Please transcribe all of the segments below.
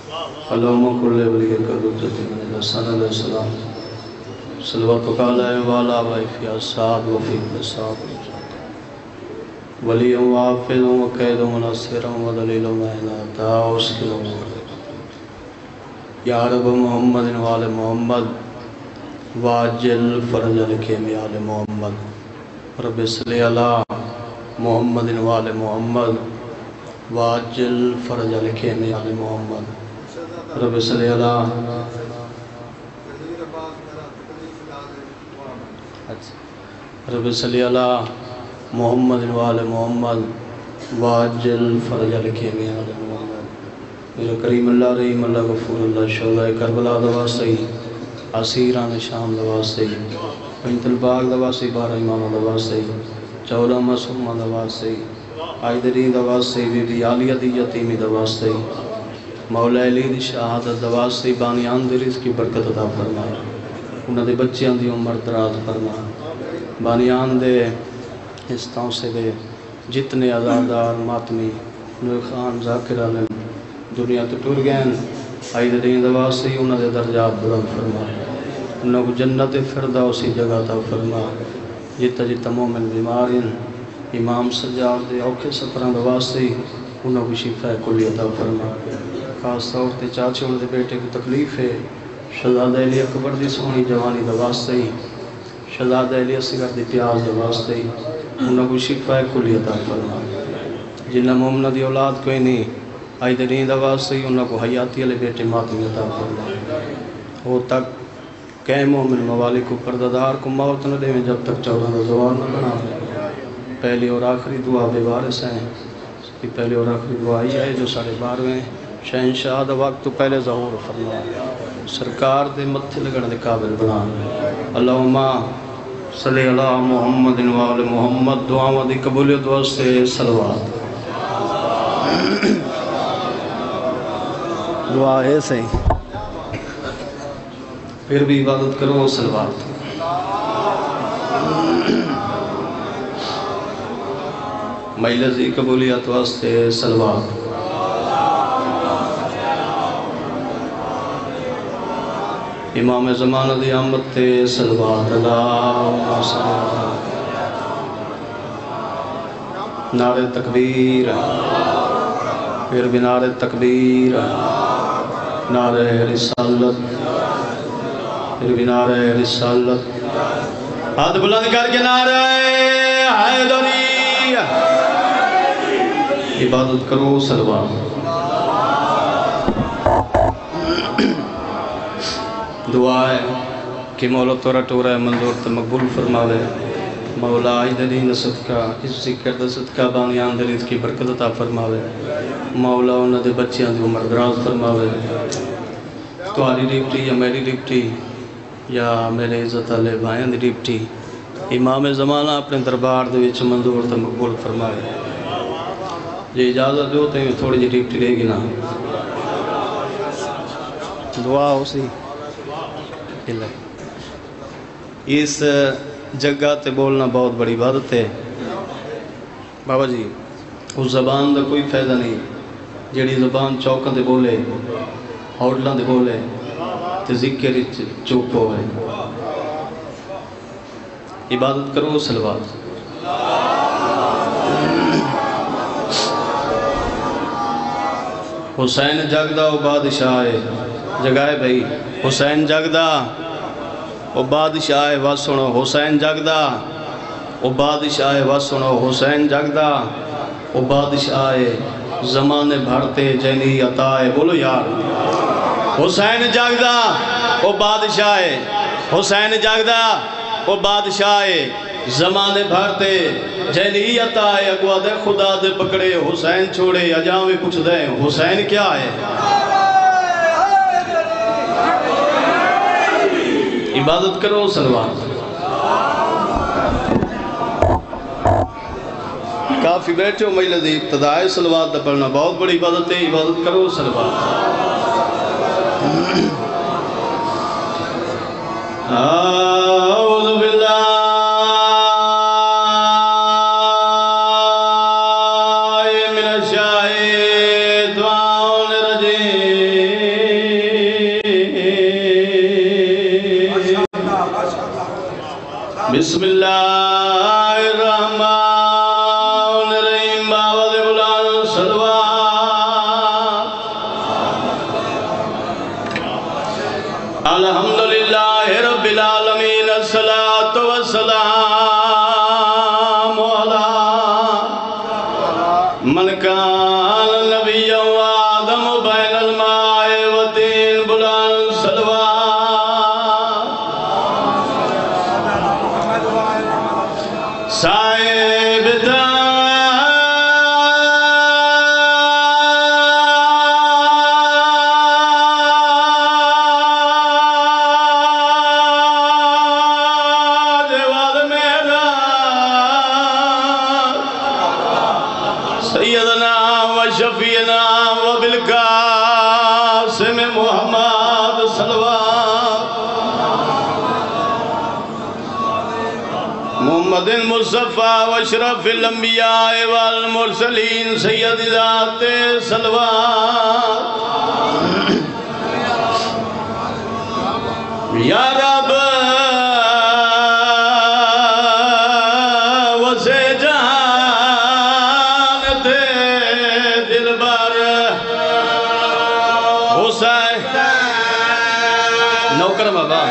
اللهم كل ولي القدوة من الحسن علیہ السلام صلوات علیہ وعلى آبائه في السعد وفي السعد ولي وحافظ وقيد ونصير ودليل معين توسل يا رب محمد وآل محمد واجل فرج الكريم يا آل محمد رب صل على محمد وآل محمد واجل فرج الكريم يا آل محمد رب صل على رب صل على محمد وآل محمد واجل فرج الكريم يا آل محمد میرا کریم اللہ رحیم اللہ غفور اللہ شہداء کربلا دوا سی اسیران شام دوا سی بنت الباغ دوا سی 12 امام دوا سی 14 معصوم دوا سی عائدری دوا سی بی بی عالیہ دی یتیمی دوا سی مولا علی دی شہادت دوا سی بانیان دی رزق کی برکت عطا فرما انہاں دے بچیاں دی عمر دراز فرما بانیان دے اس طرح سے دے جتنے عزادار ماتمی نوی خان ذاکر عالم دنیا تو ٹور گئے عائدری دوا سی انہاں دے درجات بلند فرما انہاں کو جنت فردوسی جگہ عطا فرما جتا جتا مومن بیمارین امام سجاد دے اوکھے سفران دوا سی انہاں کو شفا کلی عطا فرما خاص طور تے چاچے انہوں دے بیٹے کی تکلیف ہے شہزادہ علی اکبر دی سونی جوانی دواستے ہی شہزادہ علی اصغر دی پیاز دواستے ہی انہوں کو شفا کلی عطا فرما جنہ مومنہ دی اولاد کوئی نہیں عائدرین دواستے ہی انہوں کو حیاتی علی بیٹے ماتمی عطا فرما ہو تک کئے مومن موالی کو پرددار کو موت نہ دے میں جب تک 14 زوار نہ بنا پہلی اور آخری دعا بے وارث ہیں پہلی اور آخری دعا ہی ہے جو 12:30 شہنشاہ دا وقت تو پہلے ظہور فرما سرکار دے متھے لگن دے قابل بنا اللہم صلی اللہ محمد وآل محمد دعاوں دی قبولیت واسطے صلوات دعا ہے صحیح پھر بھی عبادت کرو صلوات مجلسی قبولیت واسطے صلوات امام زمانہ دی آمد تے صلوات اللہم صلی اللہ نعرہ تکبیر پھر بھی نعرہ تکبیر نعرہ رسالت پھر بھی نعرہ رسالت ہاتھ بلند کر کے نعرہ حیدری عبادت کرو صلوات دعا ہے کہ مولا تورا ٹورا منظور تا مقبول فرماوے مولا عائدرین صدقہ اس ذکر دا صدقہ بانیان دلیت کی برکت عطا فرماوے مولا انہاں دے بچیاں دی عمر دراز فرماوے تمہاری ڈیوٹی یا میری ڈیوٹی یا میرے عزت علیہ بھائیاں دی ڈیوٹی امام زمانہ اپنے دربار دے وچ منظور تا مقبول فرماوے یہ اجازت جو تے میں تھوڑی جی ڈیوٹی لے گی نا دعا ہو سی اس جگہ تے بولنا بہت بڑی عبادت ہے بابا جی اس زبان دا کوئی فائدہ نہیں جیڑی زبان چوکاں دے بولے ہوٹلاں دے بولے تے ذکر چوپ ہوئے عبادت کرو صلوات حسین جگدہ و بادشاہ جگائے بھائی حسین جگدہ و بادشاہ واسنو حسین جگدہ و بادشاہ واسنو حسین جگدہ و بادشاہ زمانے بھرتے جنی عطائے بولو یار حسین جگدہ و بادشاہ حسین جگدہ و بادشاہ زمانے بھرتے جنی عطائے اگوا دے خدا دے پکڑے حسین چھوڑے اجاویں پوچھ دے حسین کیا ہے عبادت کرو صلوات کافی بیٹھے ہو مجلس دی ابتدائی صلوات دا پڑھنا بہت بڑی عبادت ہے عبادت کرو صلوات اعوذ باللہ من الشیطان الرجیم بسم اللہ الرحمن الرحیم باوض بلان صلوات الحمدللہ رب العالمین الصلاة والسلام علی من کان نبی وآدم بین الماء والطین بلان صلوات صاحب تاج والمیرا سیدنا و شفیعنا و بالقاسم محمد صلوات محمد المصطفیٰ و اشرف الانبیاء والمرسلین سید ذات صلوات یا رب وسے جہان تھے دل بر حسین نوکر بابا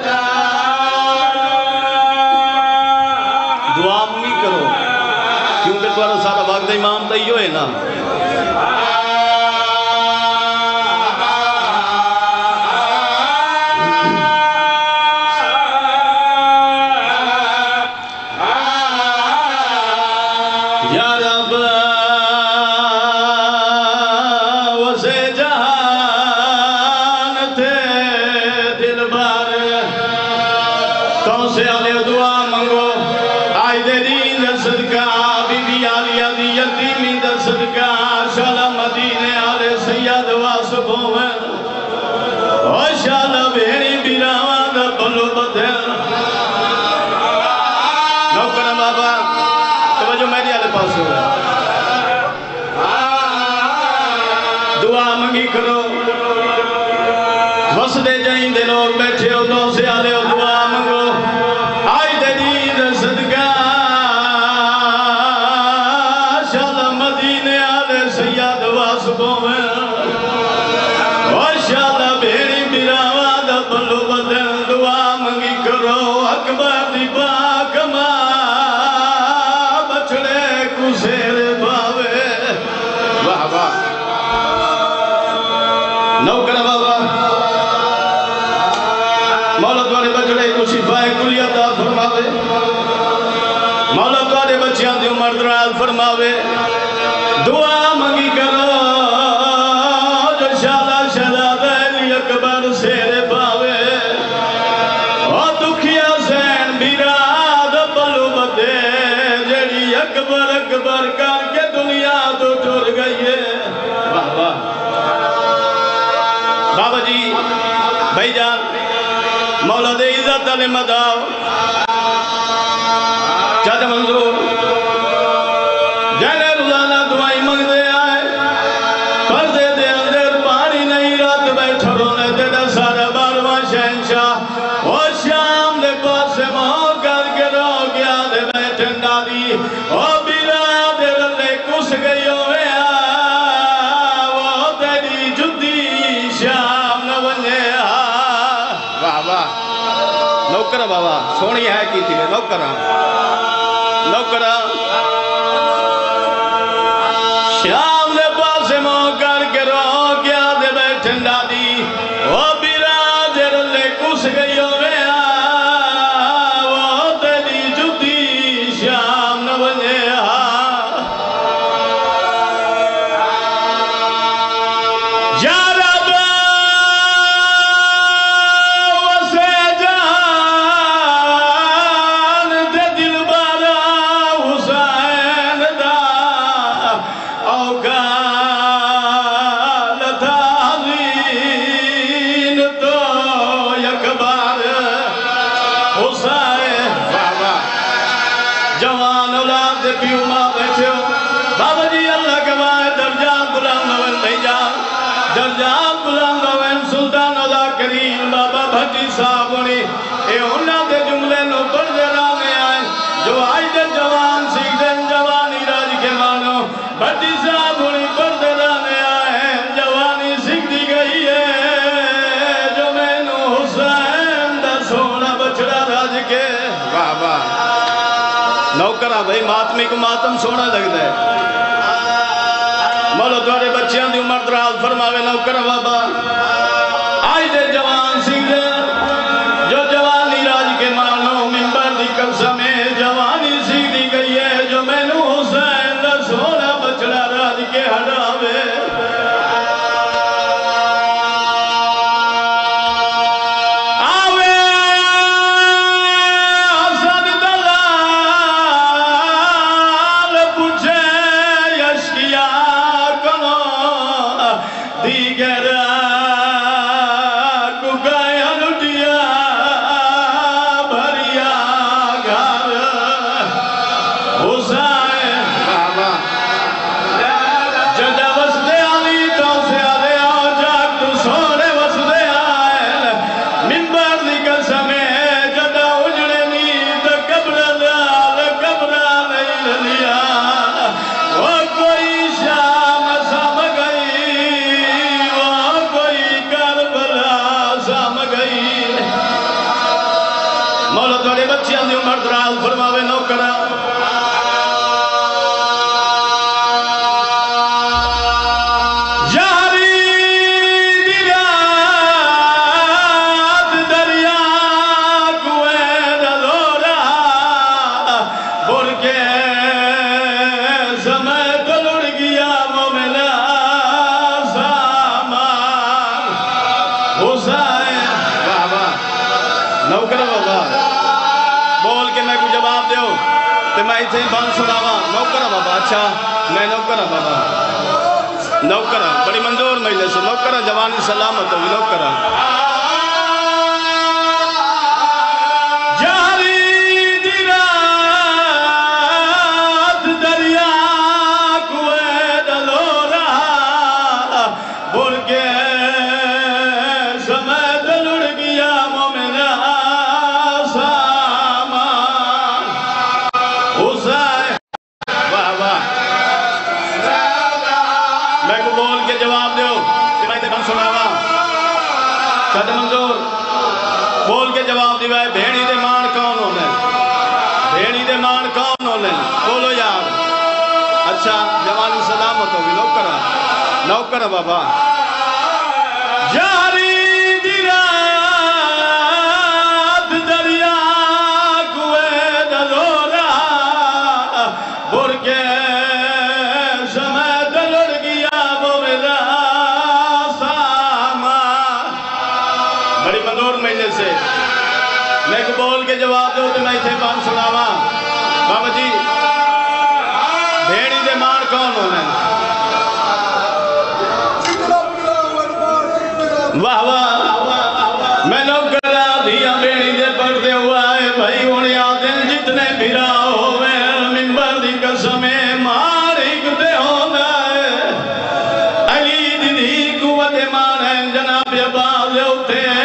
دعا بھی کرو کیونکہ تمہارا سارا وقت امام تیو ہے نا یا رب وسے جہان تھے دل بر تو سے آلے دعا منگو آئی دے دین صدقہ بی بی آلیہ دی یتیمی دا صدقہ شالا مدینے آلے سید واسبوں میں او شالا بھیڑی بیراوان دا بلو بدھر نوکر بابا توجہ میری آلے پاس ہو دعا منگی کرو وسدے جائیں دے لوگ بیٹھے ہو تو سے آلے ہو دعا منگو آئی دے دین صدقہ شالا مدینے آلے سید واسبوں میں او شالا بھیڑی بیراوان دا بلو بدھر دعا منگی کرو اکبر دی پاک ماں بچڑے کو سیر باوے واہ واہ نوکر بابا مولا تمہارے بچڑے کو شفاء کلی عطا فرماوے مولا تمہارے بچیاں دی عمر دراز فرماوے دعا منگی کرو جو شالا شہزادہ علی اکبر سیر باوے او دکھیا سین بیراد بلو بدے جڑی اکبر اکبر کر کے دنیا تو ٹر گئی ہے واہ واہ بابا جی بھائی جان مولا دے عزت علی مداو چاچا منظور جانے روزانہ دعائی منگ دے آئے پردے دے اندر پانی نہیں رات بیٹھا رونے دے دا سارا بارواں شہنشاہ او شام دے پاس سے ماں کر کے رو گیا دے بیٹھن ڈالی او بیرا دے رلے کس گئی ہوئے وہ تیری جدی شام نہ بنے واہ واہ نوکر بابا سونی ہے کی تھی نوکر شام دے پاس مو کر کے رو گیا دے بیٹھن ڈالی وہ بیرا دے رلے کس گئی ہوئے وہ تیری جدی شام نہ بنے یا رب وسے جہان دے دل بارا حسین دا اوغال تعظیم تو یک بار حسین جوان اولاد دے پیو ماں بیٹھے ہو بابا جی اللہ گواہ درجات بلند ہوئن بھائی جان درجات بلند ہوئن سلطان اللہ کریم بابا بھٹی صاحب نے اے انہاں دے جملے نو پڑھ دے رہا کرا بھائی ماتمی کو ماتم سونا لگتا ہے مولا تھوڑے بچیاں دی عمر دراز فرماوے نوکر بابا آج دے جوان سنگھ جو جوانی راج کے مانو منبر دی قسم جوانی سنگھ دی گئی ہے جو میں نو حسین دا سونا بچڑا راج کے ہڑاوے اچھا میں نوکرہ بابا نوکرہ بڑی منظور مہینے سے نوکرہ جوانی سلامت ہوگی نوکرہ جاری دی رات دریا کوئے ڈلو رہا بول کے سمیت لڑ گیا مومنہ سامان حسین منظور بول کے جواب دیوائے بھیڑی دے مان کون ہونے بھیڑی دے مان کون ہونے بولو یار اچھا جوانی سلامت ہوگی نوکرہ بابا جاری دی رات دریا کوئے ڈلو رہا بھر کے سمیت لڑ گیا وہ میرا مہینے سے میں کو بول کے جواب دو تو میں تھے بان سناوا بابا جی بھیڑی دے مان کون ہونے واہ واہ میں لوگ کرا دیا بھیڑی دے پڑھتے ہوا ہے بھائی ہونے آتے جتنے بھیرا ہوئے منبر دی قسمیں مارک دے ہونا ہے علی دی قوت مان ہے جناب عباس ہوتے ہیں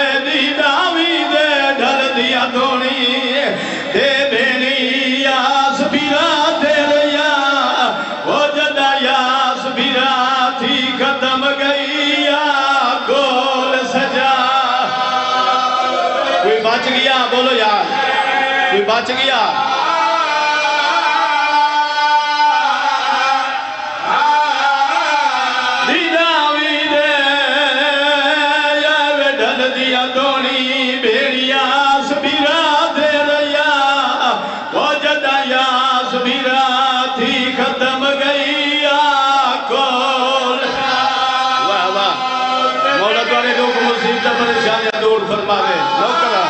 بچ گیا بولو یار کوئی بچ گیا دیداوی دے یار ڈھل دیا دونی بھیڑیا سبیرہ دے ریا وہ جدہ یا سبیرہ تھی ختم گئی آکول واہ واہ مولا دوارے لوگ مصیبت پریشانیاں دور فرماوے نوکرہ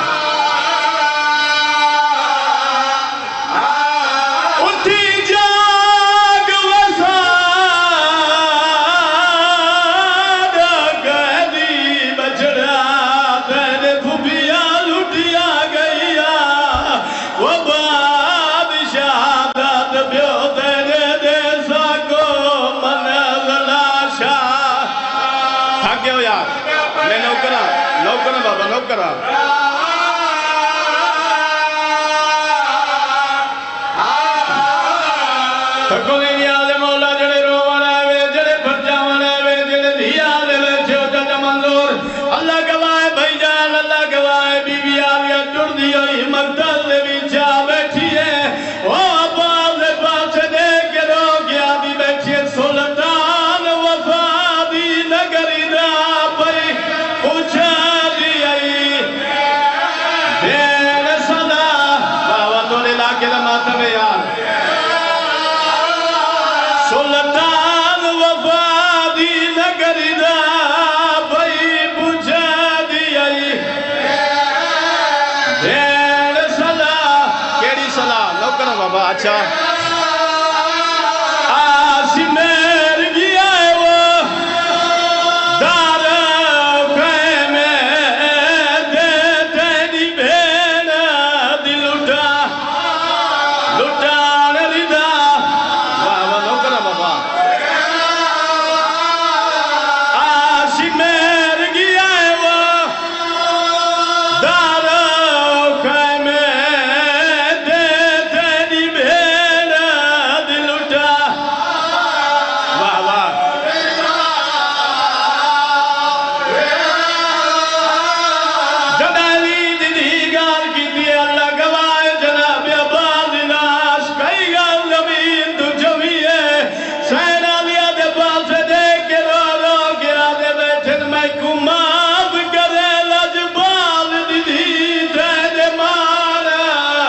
نوکرہ بابا نوکرہ تھکو نہیں نیالے مولا جڑے روان آئے جڑے بھرجاوان آئے جڑے دھیالے بیچے ہو جاجہ منظور اللہ گواہ بھائی جان اللہ گواہ بی بی آلیا ٹوڑ دی ہوئی مقدل دے بیچا بیٹھی ہے او عباس بچہ آسی میر گیا ہے وہ دار خیمے دے تیری بھین دی لٹا نریدہ واہ واہ نو کرا بابا آسی میر گیا ہے وہ دار خیمے دے تیری بھین دی لٹا واہ واہ جنالی دی گال کی دی اللہ گوائے جناب عباد ناس کئی گال زمین تو جویے سینہ لیا دے پاس دیکھ کے رو رو کے آدھے بیٹھن میں کماب کرے لجبال دی دے مارا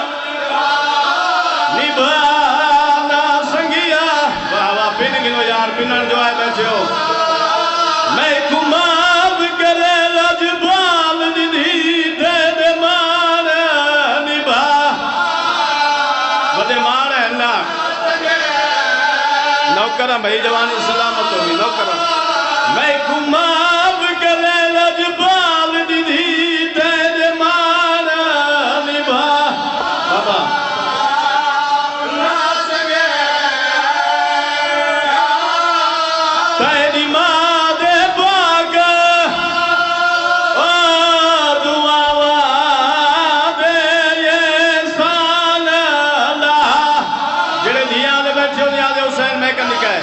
نبھانا سنگیا واہ واہ پن گنو یار پنن جو آئے بیٹھے ہو میں کماب کرے لجبال دی دے مارا نبھا بدے مارا ہے اللہ نوکرہ بھائی جوانی سلامت ہوگی نوکرہ میں کماب کرے لجبال دی دے مارا نبھا بابا تیری ماں دے باغ دعا دے یہ سال اللہ جڑے دھیاں دے بیٹھے ہو دھیاں دے حسین میں کن نکائے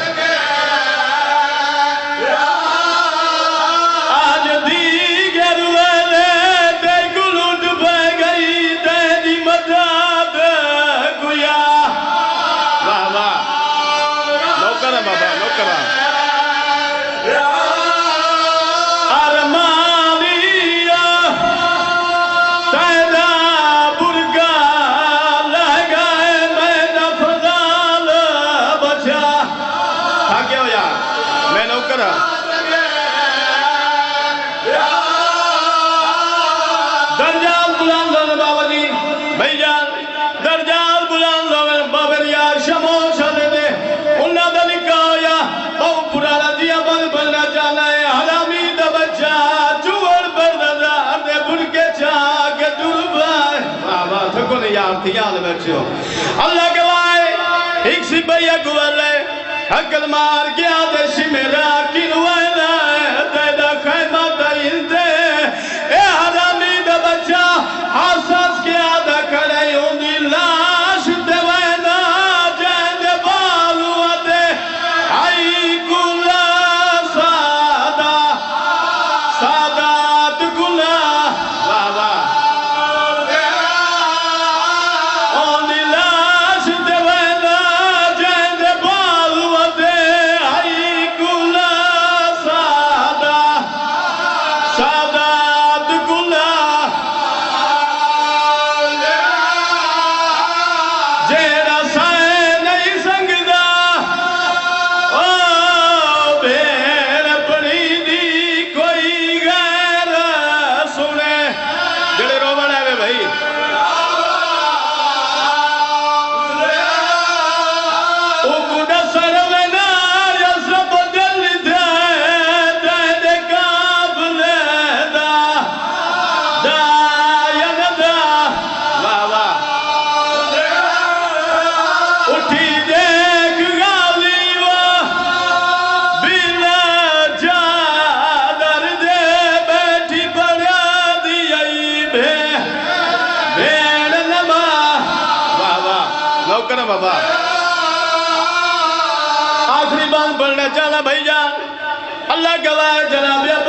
آج دیگر ویلے تے گلوٹ بے گئی تیری مدد گویا واہ واہ نوکرہ بابا نوکرہ ارمانیہ تیرا برگا لگائے میرا فضال بچا تھاکے ہو یار میں نوکرہ درجال بلند ہونے بابا جی بھائی جان درجال بلند ہونے بابا یار شموش دے دے انہا دا لکھا ہویا بہو پرانا دیا بند بننا چاہنا ہے حرامی دا بچہ چوڑ پر نظر دے بڑھ کے چاہ کے دور بھائے واہ واہ تھکو نہیں یار تھی یاد بیٹھے ہو اللہ گوائے ایک سی بھئیہ گوالے حقل مار گیا دیشی میرا کنوائنا ہے تیدا خیمہ تینتے اے حرامی دا بچہ حساس کیا دا کھڑے ہوں دی لاش دے وینا جائن دے بالو آتے آئی گلا سادہ سادات گلا واہ واہ اون دی لاش دے وینا جائن دے بالو آتے آئی گلا سادہ سادات گلا جیڑا سائے نہیں سنگدا او بھیڑ پڑی دی کوئی غیر سنے جڑے رو بڑھے ہوئے بھائی او کڑا سر وینا یا سب دل دے دے کاب لے دا یا ندا واہ واہ اٹھی دیکھ غالی و بلا چادر دے بیٹھی پڑا دیئی بھیڑ نما واہ واہ نوکرہ بابا آخری بات پڑھنا چاہنا بھائی جان اللہ گواہ جناب